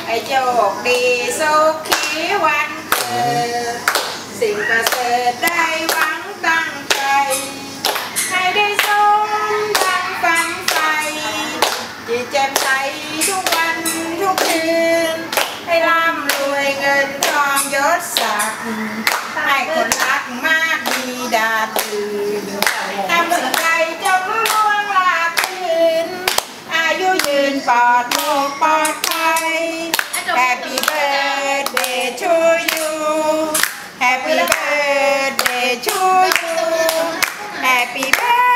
ให้โชคดีสุขีวันเกิดสิ่งประเสริฐได้หวังตั้งใจให้ได้สมดังฝันใฝ่จิตแจ่มใสทุกวันทุกคืนให้ร่ำรวยเงินทองยศศักดิ์ให้คนรักมากมีดาตื่นทำสิ่งใดจงล่วงลาคืนอายุยืนปลอดโรคปลอดภัย Happy birthday to you Happy birthday to you Happy birthday